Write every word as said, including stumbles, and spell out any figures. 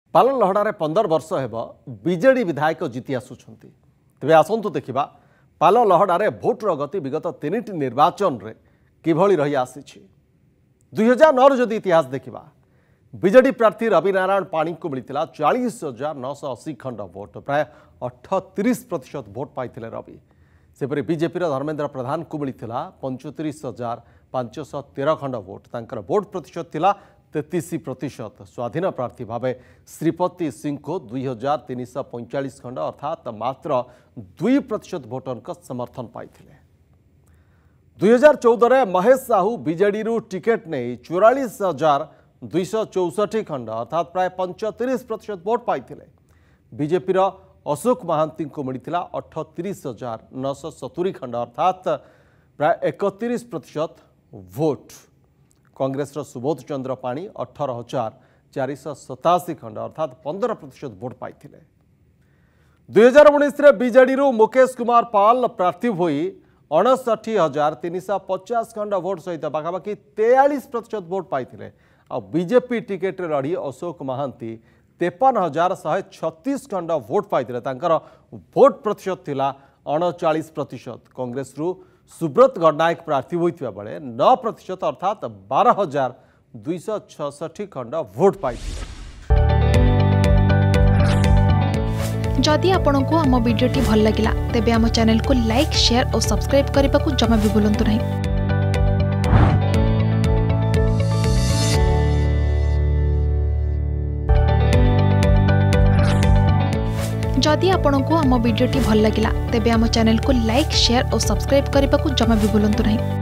पालन लहड़ारे पंदर वर्ष हेब बीजेडी विधायक जीति आसुंच तेज आसतु देखा पालन लहड़ारे भोटर गति विगत तीन निर्वाचन रे किभली रही आसी दुई हजार नौ जदि इतिहास देखा बीजेडी प्रार्थी रवि नारायण पाणी को मिलता चालीस हजार नौश अशी खंड भोट प्राय अठतीस प्रतिशत भोट पाई रवि सेपरी बीजेपी धर्मेन्द्र प्रधान को मिलता पंचतीस हजार पांचश तेरह खंड भोट तांकर भोट प्रतिशत थिला तेतीस प्रतिशत स्वाधीन प्रार्थी भावे श्रीपति सिंह को दुई हजार तीन सौ पैंचाश खंड अर्थात मात्र दुई प्रतिशत भोटर समर्थन पाई दुई हजार चौदह महेश साहू बीजेडी टिकेट नहीं चौरालीस हजार दुईश चौसठी खंड अर्थात प्राय पंचतीस प्रतिशत भोट पाई बीजेपी अशोक महांती को मिलता अठतीस हजार नौश सतुरी खंड अर्थात प्राय एकतीस प्रतिशत भोट कांग्रेस सुबोध चंद्र पाणी अठारह हजार चारिश सताशी खंड अर्थात पंद्रह प्रतिशत भोट पाई दुई हजार उन्नीस बीजेडी मुकेश कुमार पाल प्रार्थी होई अणसठी हजार तीन सौ पचास खंड भोट सहित पाखापाखि तेयालीस प्रतिशत भोट पाई बीजेपी टिकेट लड़ी अशोक महांती तेपन हजार शहे छत्तीस खंड भोट पाई भोट प्रतिशत थिला अणचाश प्रतिशत कांग्रेस सुब्रत गणनायक प्रार्थी होता बेले नौ प्रतिशत अर्थात बारह हजार दुईश छठी खंड भोट पाई जदि आपंक आम भिडी भल लगा तेब आम चैनल को लाइक शेयर और सब्सक्राइब करने को जमा भी भूलु नहीं। जदि आपंक आम भिडी भल लगा तेब आम चैनल को लाइक शेयर और सब्सक्राइब करने को जमा भी भूलु नहीं।